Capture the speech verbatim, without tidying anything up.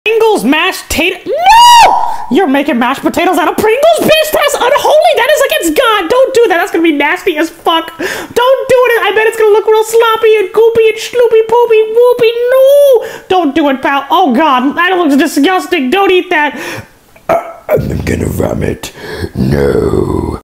Pringles mashed potato. No! You're making mashed potatoes out of Pringles, bitch? That's unholy. That is against God. Don't do that. That's gonna be nasty as fuck. Don't do it. I bet it's gonna look real sloppy and goopy and schloopy poopy whoopy. No! Don't do it, pal. Oh God, that looks disgusting. Don't eat that. Uh, I'm gonna vomit. No.